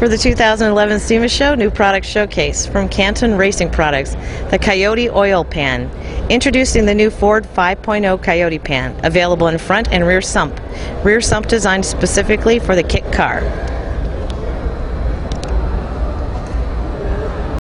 For the 2011 SEMA show, new product showcase from Canton Racing Products, the Coyote oil pan. Introducing the new Ford 5.0 Coyote pan, available in front and rear sump. Rear sump designed specifically for the kit car.